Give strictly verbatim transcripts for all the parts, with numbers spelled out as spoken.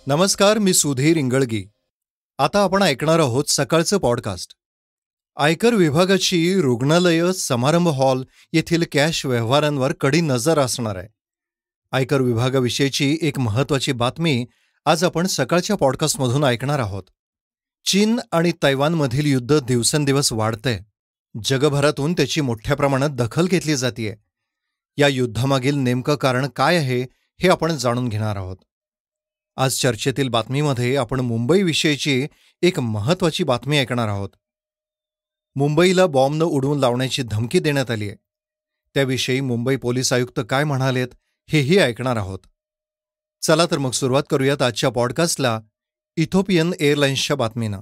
नमस्कार, मी सुधीर इंगळगी. आता आपण ऐकणार आहोत सकाळचं पॉडकास्ट. आयकर विभागाची रुग्णालय, समारंभ हॉल येथील कॅश व्यवहारांवर कडी नजर असणार आहे. आयकर विभागाविषयीची एक महत्त्वाची बातमी आज आपण सकाळच्या पॉडकास्टमधून ऐकणार आहोत. चीन आणि तैवानमधील युद्ध दिवसेंदिवस वाढतंय. जगभरातून त्याची मोठ्या प्रमाणात दखल घेतली जातीये. या युद्धामागील नेमकं कारण काय आहे हे आपण जाणून घेणार आहोत. आज चर्चेतील बातमीमध्ये आपण मुंबईविषयीची एक महत्त्वाची बातमी ऐकणार आहोत. मुंबईला बॉम्ब न उडवून लावण्याची धमकी देण्यात आली आहे. त्याविषयी मुंबई पोलीस आयुक्त काय म्हणालेत हेही ऐकणार आहोत. चला तर मग सुरुवात करूयात आजच्या पॉडकास्टला इथोपियन एअरलाइन्सच्या बातमीनं.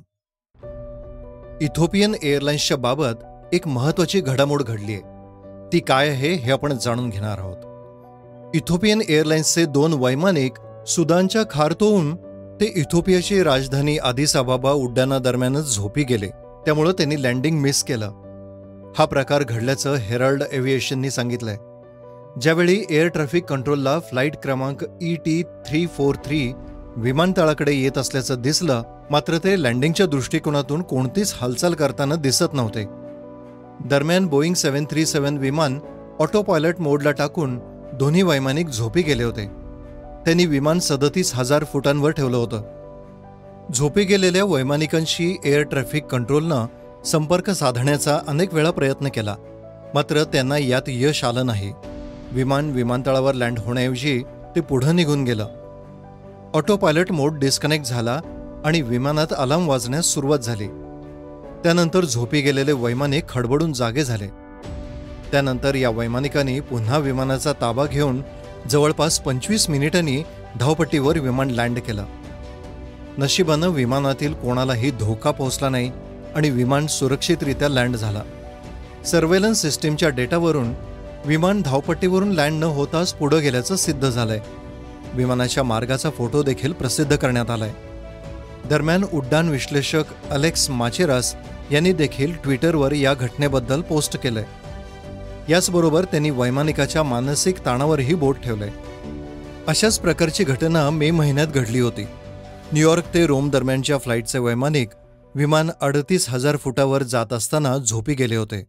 इथोपियन एअरलाइन्सच्या बाबत एक महत्त्वाची घडामोड घडली आहे. ती काय आहे हे आपण जाणून घेणार आहोत. इथोपियन एअरलाइन्सचे दोन वैमानिक सुदानच्या खार्तूम ते इथोपियाची राजधानी आदिस अबाबा उड्डाणादरम्यानच झोपी गेले. त्यामुळं त्यांनी लँडिंग मिस केलं. हा प्रकार घडल्याचं हेराल्ड एव्हिएशननी सांगितलंय. ज्यावेळी एअर ट्रॅफिक कंट्रोलला फ्लाईट क्रमांक E T three four three विमानतळाकडे येत असल्याचं दिसलं, मात्र ते लँडिंगच्या दृष्टिकोनातून कोणतीच हालचाल करताना दिसत नव्हते. दरम्यान बोईंग सेव्हन थ्री सेव्हन विमान ऑटो पायलट मोडला टाकून दोन्ही वैमानिक झोपी गेले होते. त्यांनी विमान सदतीस हजार फुटांवर ठेवलं होतं. झोपी गेलेल्या वैमानिकांशी एअर ट्रॅफिक कंट्रोलनं संपर्क साधण्याचा अनेक वेळा प्रयत्न केला, मात्र त्यांना यात यश आलं नाही. विमान विमानतळावर लँड होण्याऐवजी ते पुढं निघून गेलं. ऑटो पायलट मोड डिस्कनेक्ट झाला आणि विमानात अलार्म वाजण्यास सुरुवात झाली. त्यानंतर झोपी गेलेले वैमानिक खडबडून जागे झाले. त्यानंतर या वैमानिकांनी पुन्हा विमानाचा ताबा घेऊन जवळपास पंचवीस मिनिटांनी धावपट्टीवर विमान लँड केलं. नशिबानं विमानातील कोणालाही धोका पोहोचला नाही आणि विमान सुरक्षितरित्या लँड झाला. सर्व्हेलन्स सिस्टीमच्या डेटावरून विमान धावपट्टीवरून लँड न होताच पुढं गेल्याचं सिद्ध झालंय. विमानाच्या मार्गाचा फोटो देखील प्रसिद्ध करण्यात आलाय. दरम्यान उड्डाण विश्लेषक अलेक्स माचेरास यांनी देखील ट्विटरवर या घटनेबद्दल पोस्ट केलंय. याचबरोबर त्यांनी वैमानिकाच्या मानसिक ताणावरही बोट ठेवलंय. अशाच प्रकारची घटना मे महिन्यात घडली होती. न्यूयॉर्क ते रोम दरम्यानच्या फ्लाईटचे वैमानिक विमान अडतीस हजार फुटावर जात असताना झोपी गेले होते.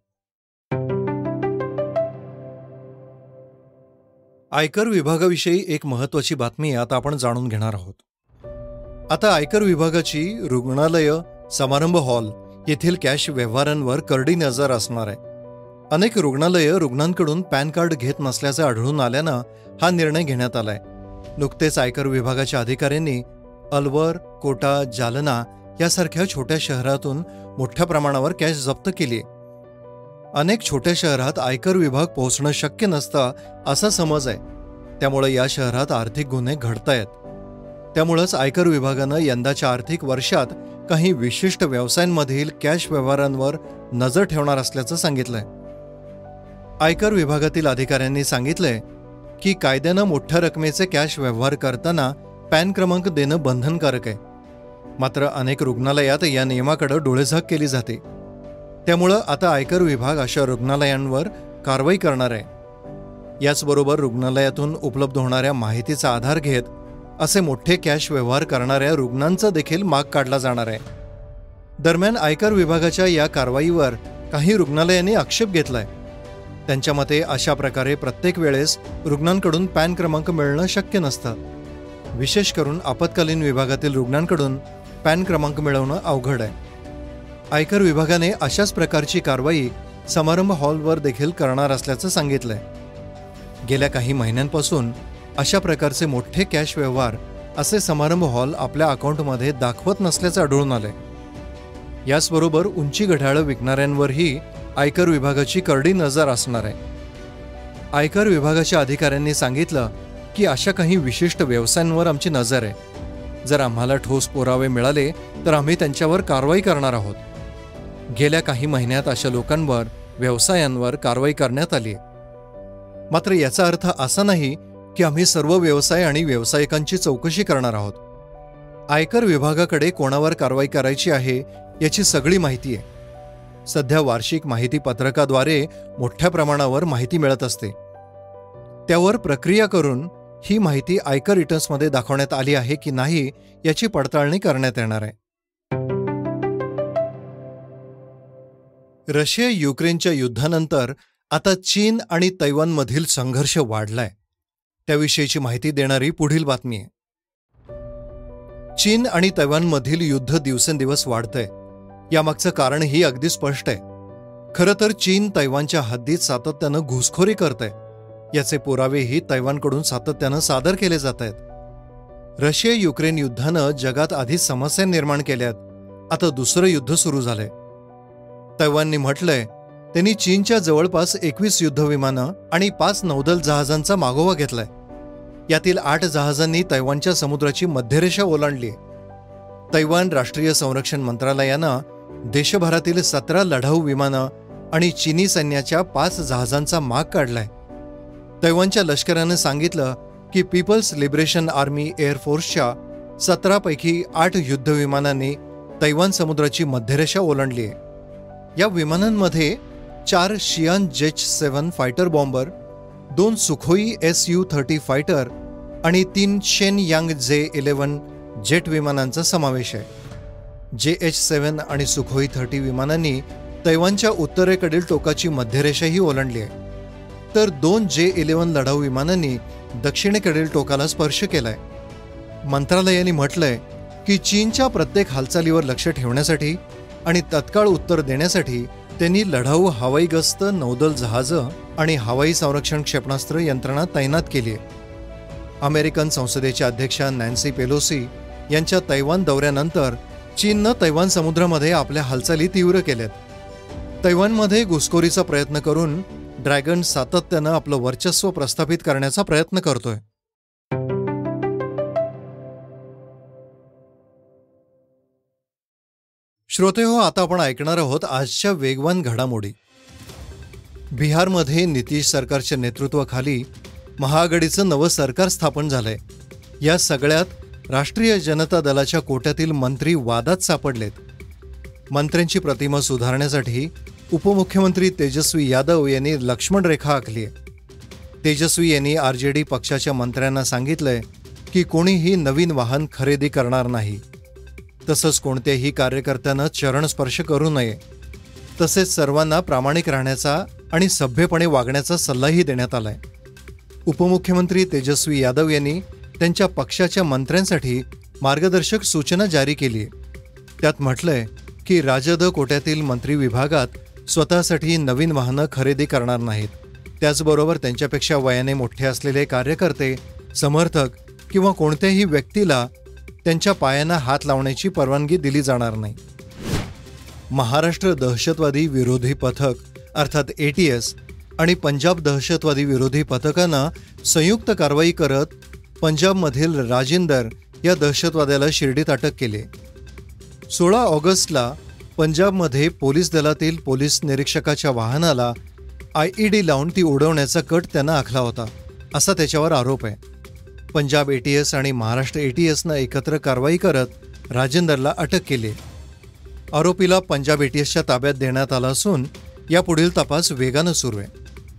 आयकर विभागाविषयी एक महत्त्वाची बातमी आता आपण जाणून घेणार आहोत. आता आयकर विभागाची रुग्णालय, समारंभ हॉल येथील कॅश व्यवहारांवर करडी नजर असणार आहे. अनेक रुग्णालयं रुग्णांकडून पॅन कार्ड घेत नसल्याचं आढळून आल्यानं हा निर्णय घेण्यात आलाय. नुकतेच आयकर विभागाच्या अधिकाऱ्यांनी अलवर, कोटा, जालना यासारख्या छोट्या शहरातून मोठ्या प्रमाणावर कॅश जप्त केली. अनेक छोट्या शहरात आयकर विभाग पोहोचणं शक्य नसतं असा समज आहे. त्यामुळे या शहरात आर्थिक गुन्हे घडतायत. त्यामुळंच आयकर विभागानं यंदाच्या आर्थिक वर्षात काही विशिष्ट व्यवसायांमधील कॅश व्यवहारांवर नजर ठेवणार असल्याचं सांगितलंय. आयकर विभागातील अधिकाऱ्यांनी सांगितलंय की कायद्यानं मोठ्या रकमेचे कॅश व्यवहार करताना पॅन क्रमांक देणं बंधनकारक आहे. मात्र अनेक रुग्णालयात या नियमाकडे डोळेझाक केली जाते. त्यामुळं आता आयकर विभाग अशा रुग्णालयांवर कारवाई करणार आहे. याचबरोबर रुग्णालयातून उपलब्ध होणाऱ्या माहितीचा आधार घेत असे मोठे कॅश व्यवहार करणाऱ्या रुग्णांचा देखील माग काढला जाणार आहे. दरम्यान आयकर विभागाच्या या कारवाईवर काही रुग्णालयांनी आक्षेप घेतलाय. त्यांच्या मते अशा प्रकारे प्रत्येक वेळेस रुग्णांकडून पॅन क्रमांक मिळणं शक्य नसतं. विशेष करून आपत्कालीन विभागातील रुग्णांकडून पॅन क्रमांक मिळवणं अवघड आहे. आयकर विभागाने अशाच प्रकारची कारवाई समारंभ हॉलवर देखील करणार असल्याचं सांगितलंय. गेल्या काही महिन्यांपासून अशा प्रकारचे मोठे कॅश व्यवहार असे समारंभ हॉल आपल्या अकाउंटमध्ये दाखवत नसल्याचं आढळून आलंय. याचबरोबर उंची घड्याळं विकणाऱ्यांवरही आयकर विभागाची करडी नजर असणार आहे. आयकर विभागाच्या अधिकाऱ्यांनी सांगितलं की अशा काही विशिष्ट व्यवसायांवर आमची नजर आहे. जर आम्हाला ठोस पुरावे मिळाले तर आम्ही त्यांच्यावर कारवाई करणार आहोत. गेल्या काही महिन्यात अशा लोकांवर, व्यवसायांवर कारवाई करण्यात आली आहे. मात्र याचा अर्थ असा नाही की आम्ही सर्व व्यवसाय आणि व्यावसायिकांची चौकशी करणार आहोत. आयकर विभागाकडे कोणावर कारवाई करायची आहे याची सगळी माहिती आहे. सध्या वार्षिक माहिती पत्रकाद्वारे मोठ्या प्रमाणावर माहिती मिळत असते. त्यावर प्रक्रिया करून ही माहिती आयकर रिटर्न्समध्ये दाखवण्यात आली आहे की नाही याची पडताळणी करण्यात येणार आहे. रशिया युक्रेनच्या युद्धानंतर आता चीन आणि तैवानमधील संघर्ष वाढलाय. त्याविषयीची माहिती देणारी पुढील बातमी आहे. चीन आणि तैवानमधील युद्ध दिवसेंदिवस वाढतंय. यामागचं कारणही अगदी स्पष्ट आहे. खरं तर चीन तैवानच्या हद्दीत सातत्यानं घुसखोरी करतंय. याचे पुरावेही तैवानकडून सातत्यानं सादर केले जात आहेत. रशिया युक्रेन युद्धानं जगात आधी समस्या निर्माण केल्यात. आता दुसरं युद्ध सुरू झालंय. तैवानने म्हटलंय त्यांनी चीनच्या जवळपास एकवीस युद्धविमानं आणि पाच नौदल जहाजांचा मागोवा घेतलाय. यातील आठ जहाजांनी तैवानच्या समुद्राची मध्यरेषा ओलांडली. तैवान राष्ट्रीय संरक्षण मंत्रालयानं देशभरातील सतरा लढाऊ विमानं आणि चीनी सैन्याच्या पाच जहाजांचा माग काढलाय. तैवानच्या लष्करानं सांगितलं की पीपल्स लिबरेशन आर्मी एअरफोर्सच्या सतरापैकी आठ युद्धविमानांनी तैवान समुद्राची मध्यरेषा ओलांडली आहे. या विमानांमध्ये चार Xian JH seven fighter bomber, दोन Sukhoi S U thirty fighter आणि तीन शेन यांग जे इलेव्हन जेट विमानांचा समावेश आहे. जे एच सेवन आणि सुखोई थर्टी विमानांनी तैवानच्या उत्तरेकडील टोकाची मध्यरेषाही ओलांडली आहे. तर दोन जे इलेव्हन लढाऊ विमानांनी दक्षिणेकडील टोकाला स्पर्श केलाय. मंत्रालयाने म्हटलंय की चीनच्या प्रत्येक हालचालीवर लक्ष ठेवण्यासाठी आणि तत्काळ उत्तर देण्यासाठी त्यांनी लढाऊ हवाई गस्त, नौदल जहाजं आणि हवाई संरक्षण क्षेपणास्त्र यंत्रणा तैनात केली आहे. अमेरिकन संसदेच्या अध्यक्षा नॅन्सी पेलोसी यांच्या तैवान दौऱ्यानंतर चीननं तैवान समुद्रामध्ये आपल्या हालचाली तीव्र केल्यात. तैवानमध्ये घुसखोरीचा प्रयत्न करून ड्रॅगन सातत्यानं आपलं वर्चस्व प्रस्थापित करण्याचा प्रयत्न करतोय. श्रोतेहो, आता आपण ऐकणार आहोत आजच्या वेगवान घडामोडी. बिहारमध्ये नितीश सरकारच्या नेतृत्वाखाली महाआघाडीचं नवं सरकार स्थापन झालंय. या सगळ्यात राष्ट्रीय जनता दलाच्या कोट्यातील मंत्री वादात सापडलेत. मंत्र्यांची प्रतिमा सुधारण्यासाठी उपमुख्यमंत्री तेजस्वी यादव यांनी लक्ष्मण रेखा आखली आहे. तेजस्वी यांनी आरजेडी पक्षाच्या मंत्र्यांना सांगितलंय की कोणीही नवीन वाहन खरेदी करणार नाही. तसंच कोणत्याही कार्यकर्त्यानं चरणस्पर्श करू नये. तसेच सर्वांना प्रामाणिक राहण्याचा आणि सभ्यपणे वागण्याचा सल्लाही देण्यात आलाय. उपमुख्यमंत्री तेजस्वी यादव यांनी त्यांच्या पक्षाच्या मंत्र्यांसाठी मार्गदर्शक सूचना जारी केली आहे. त्यात म्हटलंय की राजद कोट्यातील मंत्री विभागात स्वतःसाठी नवीन वाहनं खरेदी करणार नाहीत. त्याचबरोबर त्यांच्यापेक्षा वयाने मोठे असलेले कार्यकर्ते, समर्थक किंवा कोणत्याही व्यक्तीला त्यांच्या पायांना हात लावण्याची परवानगी दिली जाणार नाही. महाराष्ट्र दहशतवादी विरोधी पथक अर्थात ए टी एस आणि पंजाब दहशतवादी विरोधी पथकानं संयुक्त कारवाई करत पंजाबमधील राजिंदर या दहशतवाद्याला शिर्डीत अटक केली. सोळा ऑगस्टला पंजाबमध्ये पोलीस दलातील पोलीस निरीक्षकाच्या वाहनाला आय ई डी लावून ती उडवण्याचा कट त्यानं आखला होता, असा त्याच्यावर आरोप आहे. पंजाब ए टी एस आणि महाराष्ट्र ए टी एसनं एकत्र कारवाई करत राजेंदरला अटक केली. आरोपीला पंजाब ए टी एसच्या ताब्यात देण्यात आला असून यापुढील तपास वेगानं सुरू आहे.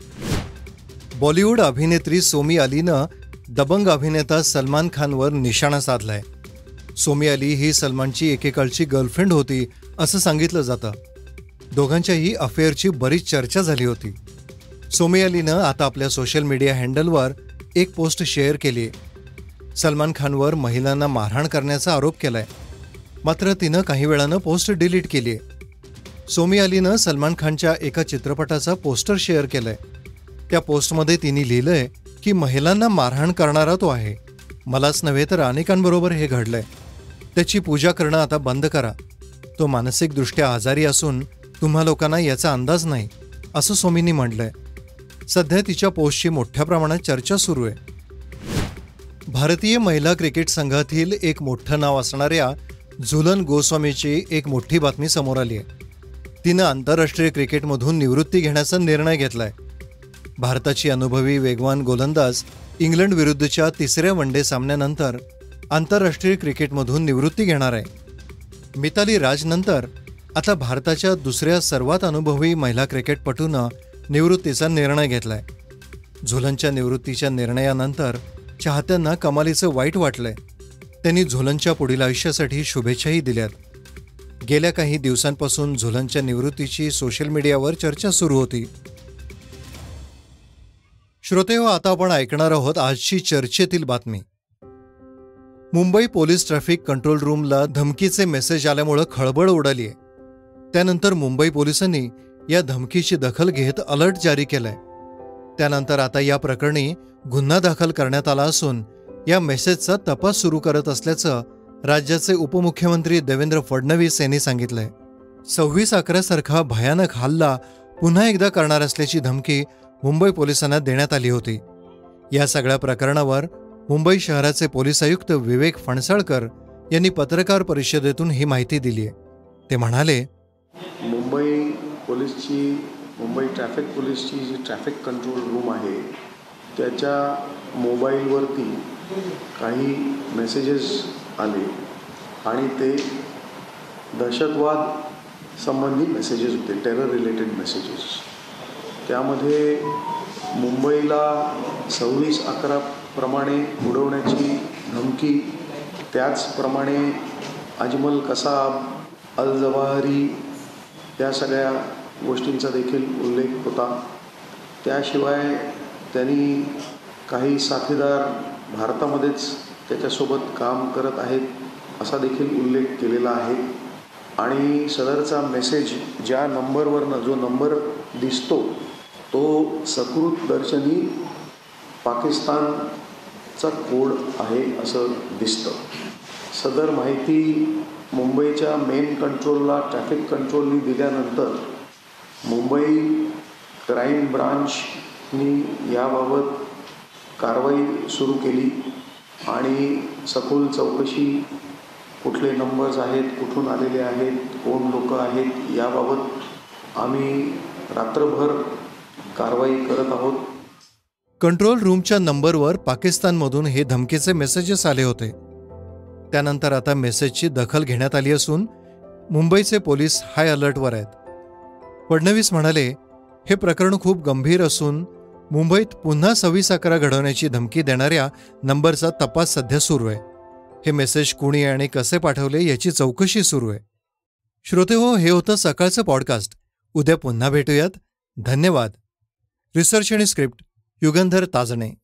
बॉलिवूड अभिनेत्री सोमी अलीनं दबंग अभिनेता सलमान खानवर निशाणा साधलाय. सोमी अली ही सलमानची एकेकाळची गर्लफ्रेंड होती असं सांगितलं जातं. दोघांच्याही अफेअरची बरीच चर्चा झाली होती. सोमी अलीनं आता आपल्या सोशल मीडिया हँडलवर एक पोस्ट शेअर केली. सलमान खानवर महिलांना मारहाण करण्याचा आरोप केलाय. मात्र तिनं काही वेळानं पोस्ट डिलीट केली आहे. सोमी अलीनं सलमान खानच्या एका चित्रपटाचा पोस्टर शेअर केलाय. त्या पोस्टमध्ये तिने लिहिलंय की महिलांना मारहाण करणारा तो आहे. मलाच नव्हे तर अनेकांबरोबर हे घडलंय. त्याची पूजा करणं आता बंद करा. तो मानसिकदृष्ट्या आजारी असून तुम्हा लोकांना याचा अंदाज नाही, असं सोमींनी म्हटलंय. सध्या तिच्या पोस्टची मोठ्या प्रमाणात चर्चा सुरू आहे. भारतीय महिला क्रिकेट संघातील एक मोठं नाव असणाऱ्या झुलन गोस्वामीची एक मोठी बातमी समोर आली आहे. तिनं आंतरराष्ट्रीय क्रिकेटमधून निवृत्ती घेण्याचा निर्णय घेतलाय. भारताची अनुभवी वेगवान गोलंदाज इंग्लंड विरुद्धच्या तिसऱ्या वनडे सामन्यानंतर आंतरराष्ट्रीय क्रिकेटमधून निवृत्ती घेणार आहे. मिताली राजनंतर आता भारताच्या दुसऱ्या सर्वात अनुभवी महिला क्रिकेटपटूनं निवृत्तीचा निर्णय घेतलाय. झुलनच्या निवृत्तीच्या निर्णयानंतर चाहत्यांना कमालीचं वाईट वाटलंय. त्यांनी झोलनच्या पुढील आयुष्यासाठी शुभेच्छाही दिल्यात. गेल्या काही दिवसांपासून झोलनच्या निवृत्तीची सोशल मीडियावर चर्चा सुरू होती. श्रोतेहो, आता आपण ऐकणार आहोत आजची चर्चेतील बातमी. मुंबई पोलीस ट्रॅफिक कंट्रोल रूमला धमकीचे मेसेज आल्यामुळे खळबळ उडालीय. त्यानंतर मुंबई पोलिसांनी या धमकीची दखल घेत अलर्ट जारी केलाय. त्यानंतर आता या प्रकरणी गुन्हा दाखल करण्यात आला असून या मेसेजचा तपास सुरू करत असल्याचं राज्याचे उपमुख्यमंत्री देवेंद्र फडणवीस यांनी सांगितलंय. सव्वीस अकरासारखा भयानक हल्ला पुन्हा एकदा करणार असल्याची धमकी मुंबई पोलिसांना देण्यात आली होती. या सगळ्या प्रकरणावर मुंबई शहराचे पोलीस आयुक्त विवेक फणसळकर यांनी पत्रकार परिषदेतून ही माहिती दिली आहे. ते म्हणाले, मुंबई पोलीसची मुंबई ट्रॅफिक पोलीसची जी ट्रॅफिक कंट्रोल रूम आहे त्याच्या मोबाईलवरती काही मेसेजेस आले आणि ते दहशतवाद संबंधी मेसेजेस होते, टेरर रिलेटेड मेसेजेस. त्यामध्ये मुंबईला सव्वीस अकरा प्रमाणे उडवण्याची धमकी, त्याचप्रमाणे अजमल कसाब, अल जवाहरी या सगळ्या गोष्टींचा देखील उल्लेख होता. त्याशिवाय त्यांनी काही साथीदार भारतामध्येच त्याच्यासोबत काम करत आहेत असा देखील उल्लेख केलेला आहे. आणि सदरचा मेसेज ज्या नंबरवरनं, जो नंबर दिसतो तो सकृत दर्शनी पाकिस्तानचा कोड आहे असं दिसतं. सदर माहिती मुंबईच्या मेन कंट्रोलला, ट्रॅफिक कंट्रोलनी दिल्यानंतर मुंबई क्राईम ब्रांचनी याबाबत कारवाई सुरू केली आणि सखोल चौकशी, कुठले नंबर्स आहेत, कुठून आलेले आहेत, कोण लोक आहेत याबाबत आम्ही रात्रभर कारवाई करत आहोत. कंट्रोल रूमच्या नंबरवर पाकिस्तानमधून हे धमकीचे मेसेजेस आले होते. त्यानंतर आता मेसेजची दखल घेण्यात आली असून मुंबईचे पोलीस हाय अलर्टवर आहेत. फडणवीस म्हणाले, हे प्रकरण खूप गंभीर असून मुंबईत पुन्हा सव्वीस अकरा घडवण्याची धमकी देणाऱ्या नंबरचा तपास सध्या सुरू आहे. हे मेसेज कुणी आणि कसे पाठवले याची चौकशी सुरू आहे. श्रोतेहो, हे होतं सकाळचं पॉडकास्ट. उद्या पुन्हा भेटूयात. धन्यवाद. रिसर्च आणि स्क्रिप्ट युगंधर ताजणे.